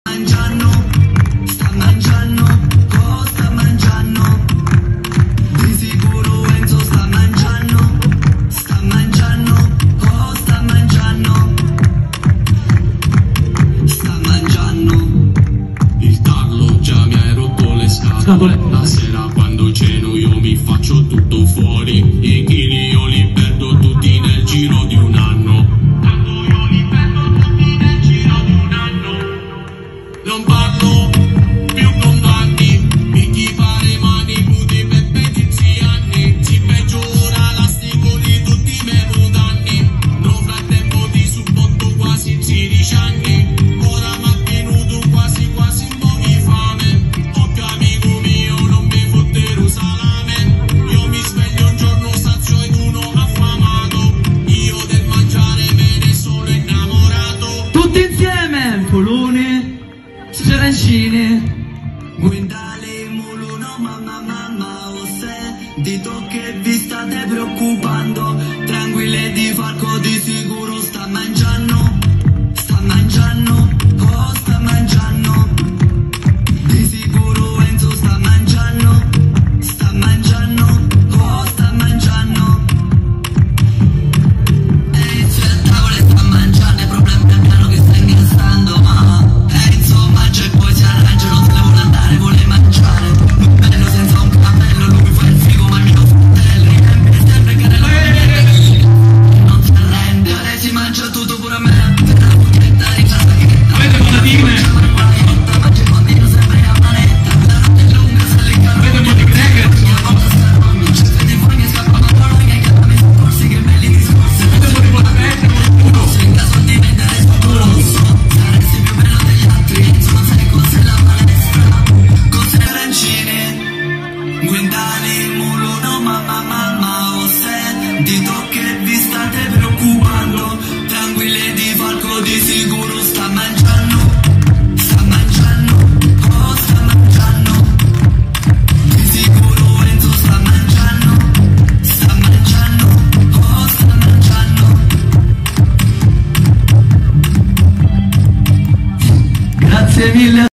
sta mangiando, oh sta mangiando, di sicuro Enzo sta mangiando, oh sta mangiando, il tarlo già mi hai rotto le scatole, la sera quando ceno io mi faccio tutto fuori, i chili io li perdo tutti nel giro di un anno. Non parlo più con Vanni, picchi pare mani, puti per pezzi anni, si peggiora l'astico di tutti i miei mutanni, nel frattempo ti supporto quasi 16 anni, ora m'ha tenuto quasi un po' di fame, occhio amico mio non mi fottere salame, io mi sveglio un giorno sazio ed uno affamato, io del mangiare me ne sono innamorato. Tutti insieme, polone, arancine, guardale mulo no mamma o se dito che vi state preoccupando, tranquille di Falco di sicuro sta mangiando, oh sta mangiando, di sicuro Enzo sta mangiando, oh sta mangiando, Enzo a tavola sta mangiando, il problema è piano che sta ingrassando, ma Enzo mangia e poi si arrangia, non se ne vuole andare, vuole mangiare, un bello senza un cappello, lui fa il figo ma il mio fratello, riempie sempre che nella non si arrende, ora si mangia tutto pure a me, per la pugnetta di casa che avete patatine? mangia il bambino sempre a manetta, la notte è lunga se le caro, Avete molti cracker? cerca di fuori mi scappa ma Bologna, i canami soccorsi che belli discorsi, Avete molti patatine? se in caso di vendere futuro, saresti più bello degli altri, Enzo non sai cos'è la palestra, cos'è arancine, guindali mulo no mamma o se dito che vi state preoccupando, tranquille di Falco di sicuro sta mangiando, oh sta mangiando, di sicuro Enzo sta mangiando, oh sta mangiando. Grazie mille.